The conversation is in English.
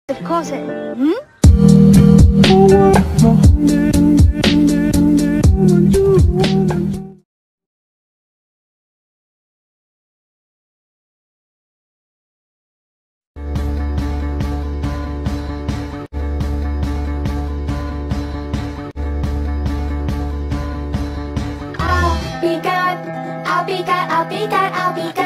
Of course it. Hmm? I'll be God, I'll be God, I'll be God, I'll be God.